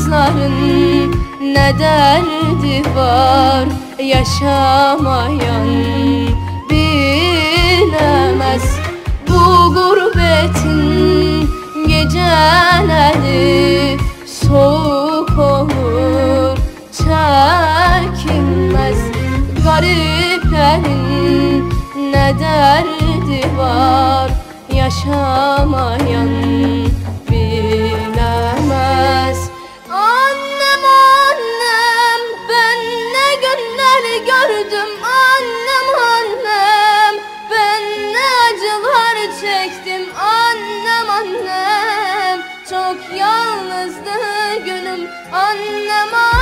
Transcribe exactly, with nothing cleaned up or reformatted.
yalnızların ne derdi var, yaşamayan bilemez. Bu gurbetin geceleri soğuk olur, çekilmez. Gariplerin ne derdi var, yaşamayan bilemez. Annem, annem, ben ne günler gördüm. Annem, annem, ben ne acılar çektim. Annem, annem, çok yalnızdı günüm. Annem, annem,